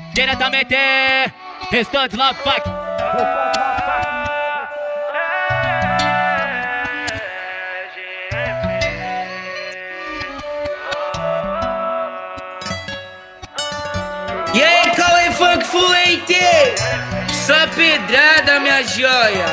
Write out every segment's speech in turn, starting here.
Diretamente, Restantes Love Fuck. E aí, Cauê Funk Fluente, só pedrada, minha joia.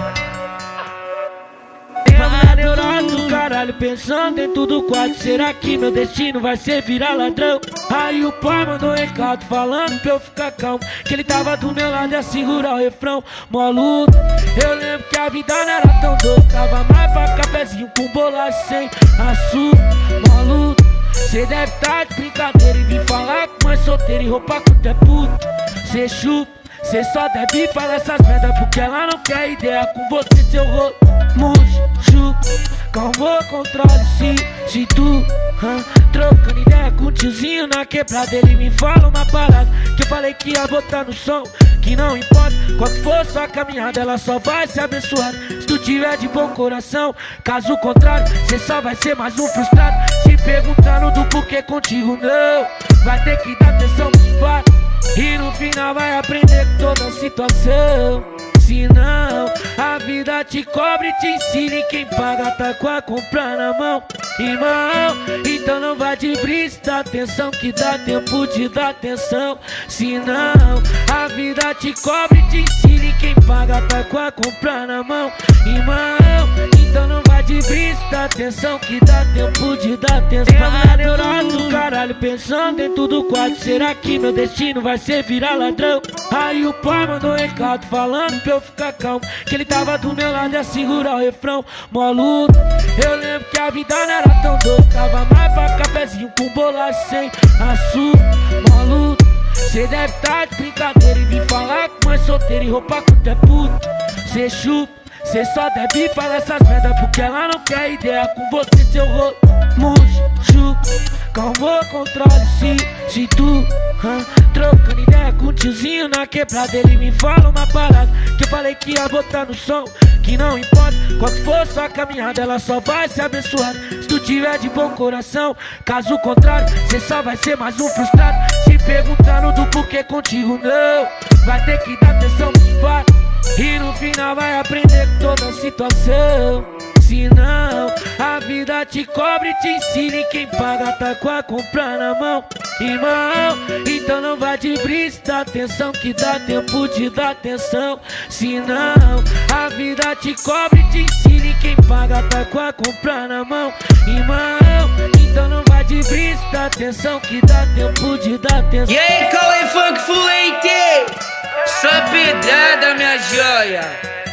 Na neurose do caralho, pensando em tudo quase. Será que meu destino vai ser virar ladrão? Aí o pai mandou um recado falando pra eu ficar calmo, que ele tava do meu lado e a segurar o refrão. Mó luta, eu lembro que a vida não era tão doce. Tava mais pra cafezinho com bolacha sem açúcar. Mó luta, cê deve tá de brincadeira e vir falar com mãe solteira e roupa com até puta. Cê chupa, cê só deve falar essas merda porque ela não quer ideia com você, seu rolo. Murcho, calma, controle-se. Se tu trocando ideia com o tiozinho na quebrada, ele me fala uma parada que eu falei que ia botar no som. Que não importa qual que for sua caminhada, ela só vai ser abençoada se tu tiver de bom coração. Caso contrário, cê só vai ser mais um frustrado, se perguntando do porquê contigo não. Vai ter que dar atenção nos fatos e no final vai aprender com toda a situação. Senão a vida te cobre e te ensina, e quem paga tá com a compra na mão. Irmão, então não vai de brisa, dá atenção que dá tempo de dar atenção. Senão a vida te cobre e te ensina, e quem paga tá com a compra na mão. Irmão, então não vai de brisa, dá atenção que dá tempo de dar atenção. Na neurose do caralho, pensando em tudo quase. Será que meu destino vai ser virar ladrão? Aí o pai mandou um recado falando pra eu ficar calmo, que ele tava do meu lado e a segurar o refrão. Mó luta, eu lembro que a vida não era tão doce. Tava mais pra cafezinho com bolacha sem açúcar. Mó luta, cê deve tá de brincadeira e vir falar com mãe solteira e roupa com até puta. Cê chupa, cê só deve falar essas merda porque ela não quer ideia com você, seu rolo. Murcho, calma, controle-se. Se tu trocando ideia com o tiozinho na quebrada, ele me fala uma parada que eu falei que ia botar no som. Que não importa qual que for sua caminhada, ela só vai ser abençoada se tu tiver de bom coração. Caso contrário, cê só vai ser mais um frustrado, se perguntando do porquê contigo não. Vai ter que dar atenção nos fatos e no final vai aprender com toda a situação. Senão a vida te cobre e te ensina, e quem paga tá com a compra na mão. Irmão, então não vai de brisa, dá atenção que dá tempo de dar atenção. Senão a vida te cobre e te ensina, e quem paga tá com a compra na mão. Irmão, então não vai de brisa, dá atenção que dá tempo de dar atenção. E aí, Cauê Funk Fluente, só pedrada, minha joia.